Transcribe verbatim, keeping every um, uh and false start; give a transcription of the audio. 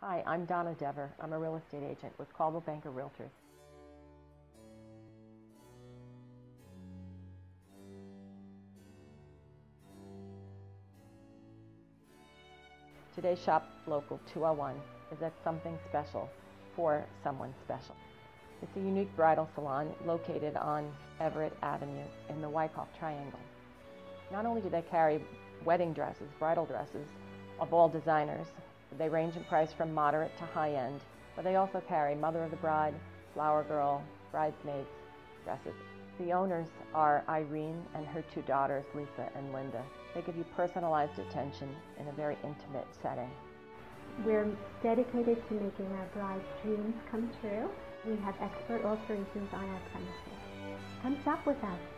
Hi, I'm Donna Dever. I'm a real estate agent with Coldwell Banker Realtors. Today's Shop Local two oh one is at something special for someone special. It's a unique bridal salon located on Everett Avenue in the Wyckoff Triangle. Not only do they carry wedding dresses, bridal dresses of all designers, they range in price from moderate to high-end, but they also carry Mother of the Bride, Flower Girl, Bridesmaids dresses. The owners are Irene and her two daughters, Lisa and Linda. They give you personalized attention in a very intimate setting. We're dedicated to making our brides' dreams come true. We have expert alterations on our premises. Come shop with us.